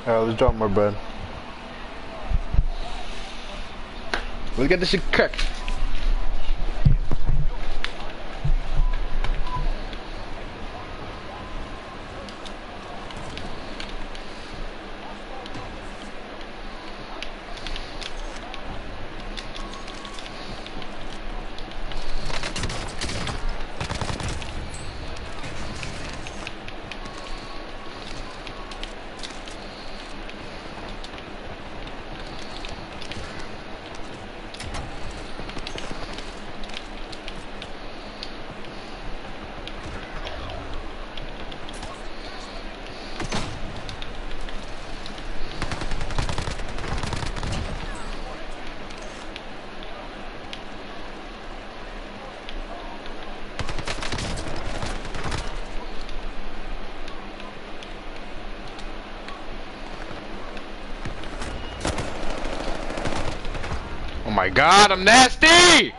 Alright, let's drop more bread. Let's get this shit cooked. Oh my god, I'm nasty!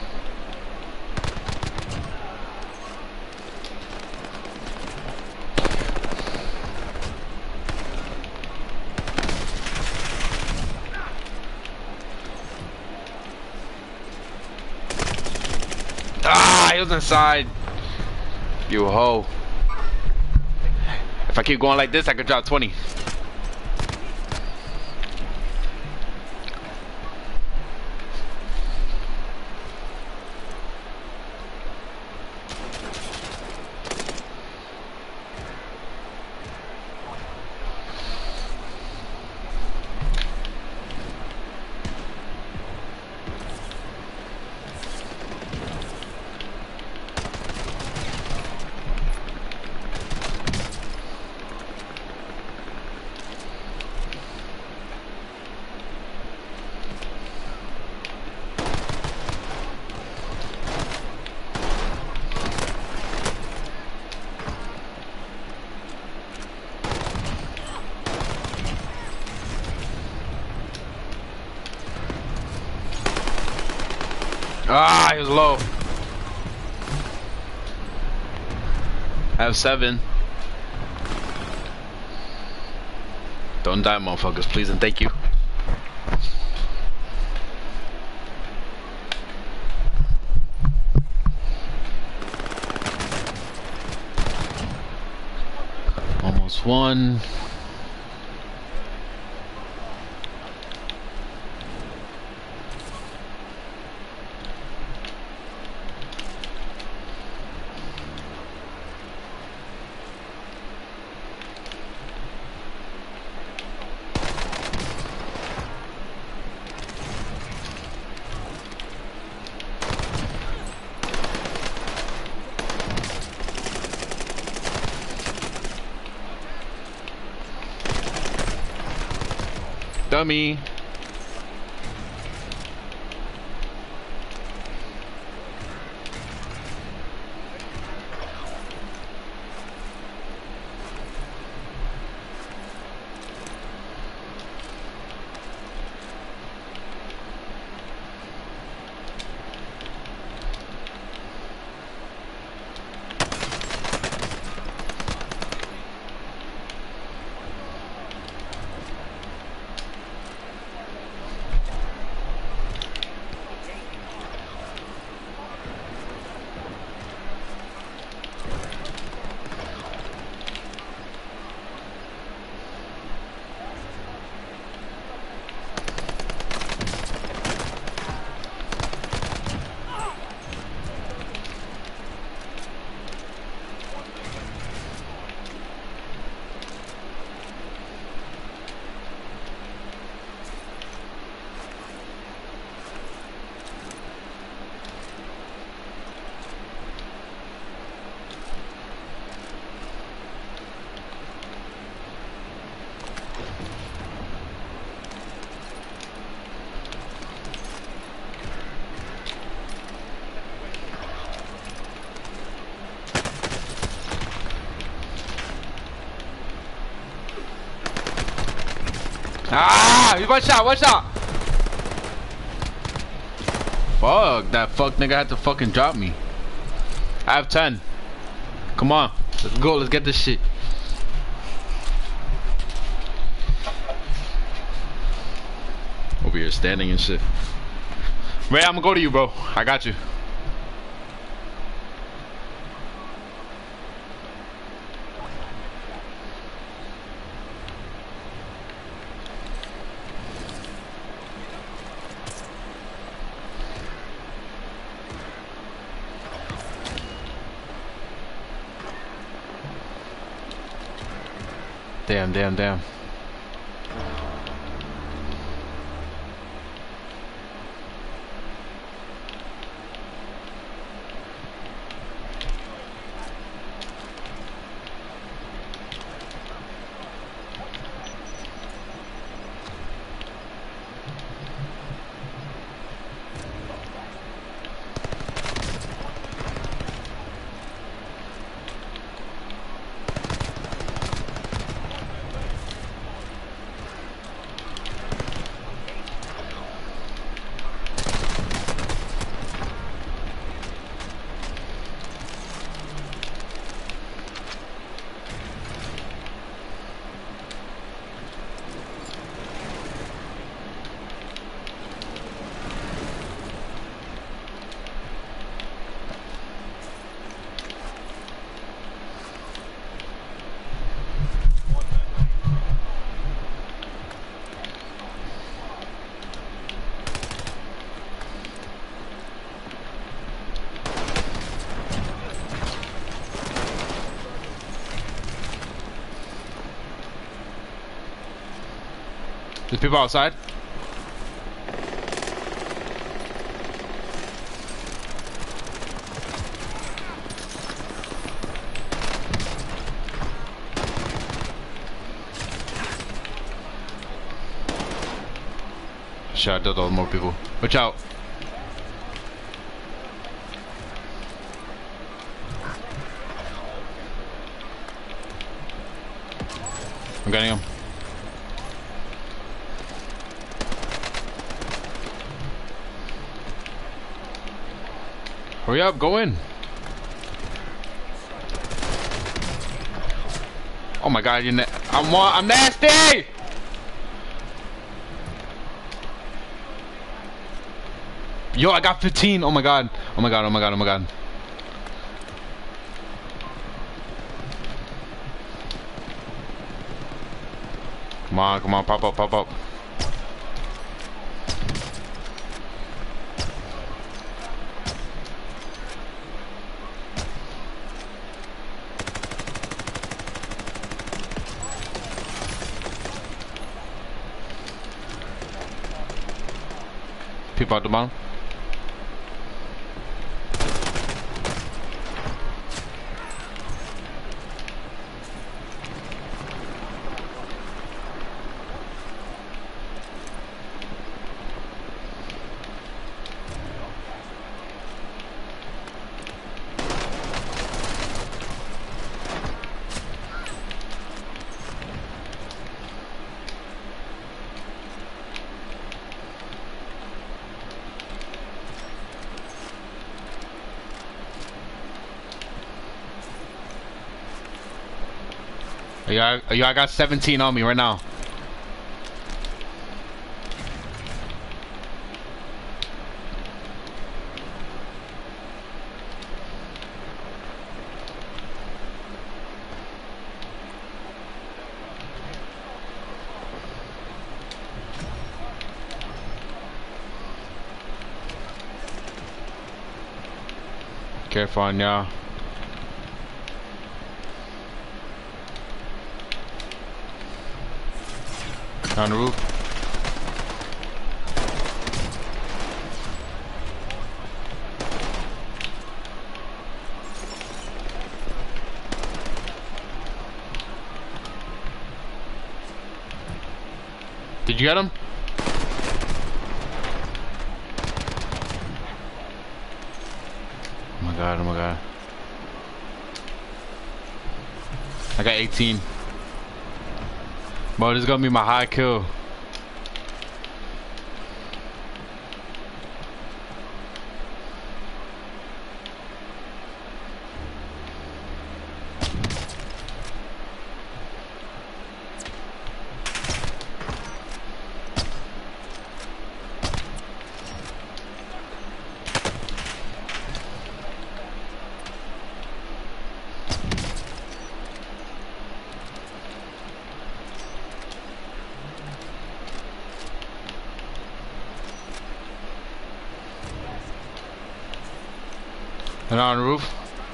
Ah, he was inside. You hoe. If I keep going like this, I could drop 20. Ah, he was low. I have 7. Don't die, motherfuckers, please and thank you. Almost one. Dummy. Ah, one shot, one shot. Fuck, that fuck nigga had to fucking drop me. I have 10. Come on, let's go, let's get this shit. you're standing and shit. Ray, I'm gonna go to you, bro. I got you. Damn, damn, damn. There's people outside. Shit, I dealt with more people. Watch out. I'm getting him. Hurry up, go in. Oh my god, I'm nasty! Yo, I got 15. Oh my god. Oh my god, oh my god, oh my god. Come on, pop up, pop up. People at the bottom. Yeah, I got 17 on me right now. Careful on y'all. On the roof. Did you get him? Oh my god, oh my god. I got 18. Bro, this is gonna be my high kill. And on the roof.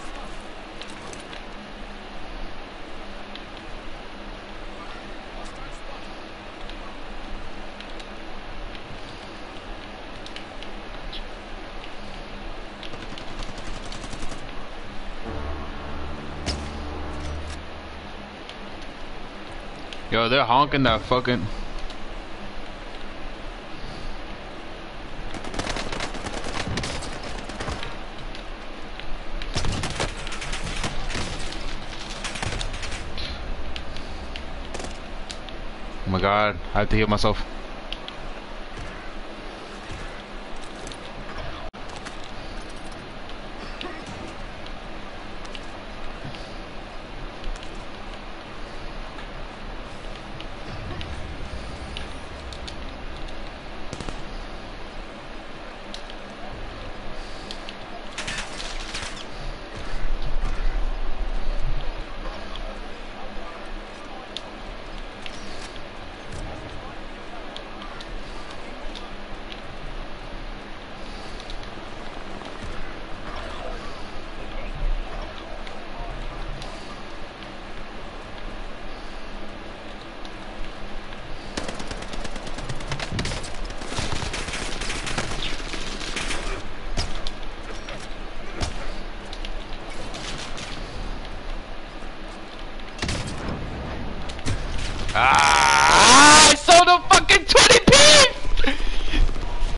Yo, they're honking that fucking. Oh my god, I have to heal myself. Ah!